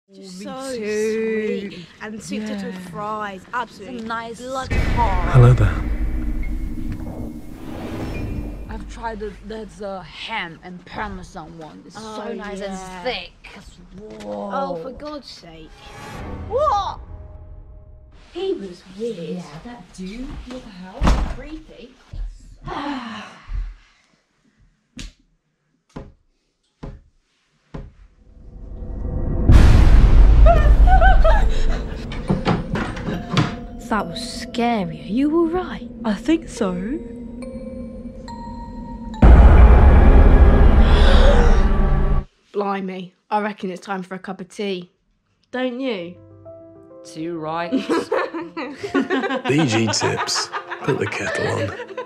Just me so too. sweet. And sweet potato fries. Absolutely. It's a nice bloody hard. Hello there. I've tried there's a ham and parmesan one. It's so nice and thick. Whoa. Oh, for God's sake. What? He was weird. Yeah, that dude. What the hell? Creepy. That was scary. Are you alright? I think so. Blimey. I reckon it's time for a cup of tea. Don't you? Too right. BG tips. Put the kettle on.